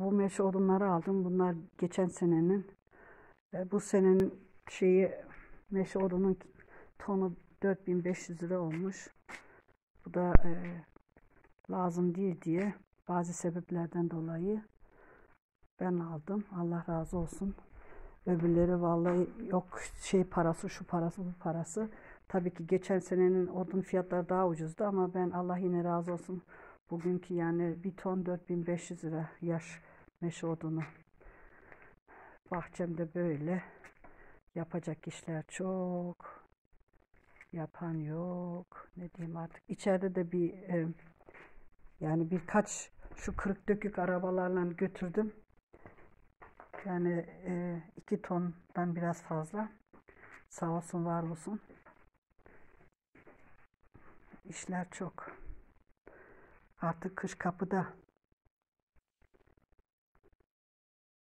bu meşe odunları aldım. Bunlar geçen senenin. Bu senenin meşe odunun tonu 4500 lira olmuş. Bu da lazım değil diye bazı sebeplerden dolayı ben aldım. Allah razı olsun. Öbürleri vallahi yok parası, şu parası, bu parası. Tabii ki geçen senenin odun fiyatları daha ucuzdu ama ben Allah yine razı olsun. Bugünkü yani bir ton 4500 lira yaş meşe odunu. Bahçemde böyle yapacak işler çok. Yapan yok. Ne diyeyim artık. İçeride de yani birkaç şu kırık dökük arabalarla götürdüm. Yani 2 tondan biraz fazla. Sağ olsun, var olsun. İşler çok. Artık kış kapıda.